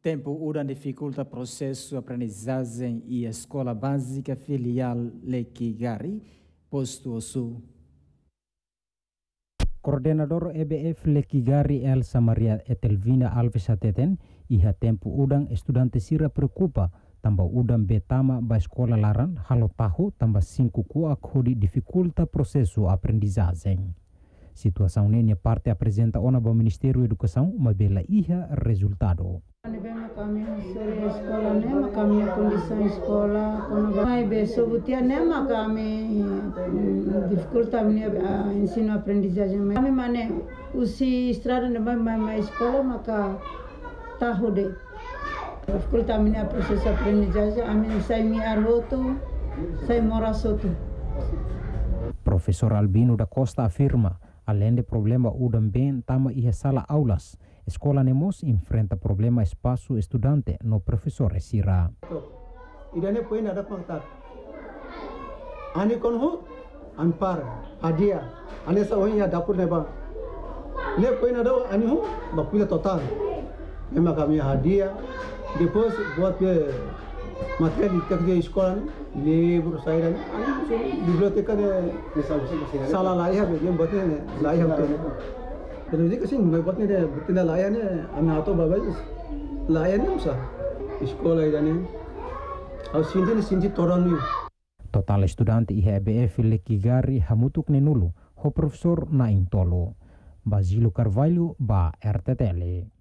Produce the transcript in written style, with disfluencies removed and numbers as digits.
Tempo udan dificulta processo aprendizagem e escola básica filial Lekigari, posto Sul. Coordenador EBF Lekigari Elsa Maria Etelvina Alves Ateten, iha tempo udang estudante sira preocupa tambah udang betama ba escola laran halo tahu tambah 5 kuak hodi dificulta processo aprendizagem. Situação nenia parte apresenta ona ba Ministério Educação mabela iha resultado. Kami sore sekolah nema kami kondisi sekolah kono mai beso butia nema kami dificulta mini ensino aprendizagem kami mane usi estrada nema mai sekolah maka tahu de dificulta mini proses aprendizagem amin sai mi arroto sai morasoto. Professor Albino da Costa afirma além de problema udam bem tama iha sala aulas. Escola Nemos enfrenta problema espaço estudante no professor Sira. Idane poin ada pangkat. Ani konhu anpar hadiah. Ane sawonya dapur neba. Ne poin ada ani hu bakula total. Memang kami hadiah. Depois buat materi kerja sekolah libur saya dan biblioteca de sala layak yang buatnya layak Pero kasi buat ni deh, buat ni layan ni, anak atau babai layan ni usah, sekolah ini, harus sinti toran ni. Total estudante IHBF Lekigari hamutuk nenulu, ho profesor na intolo, Basilo Carvalho ba RTTL.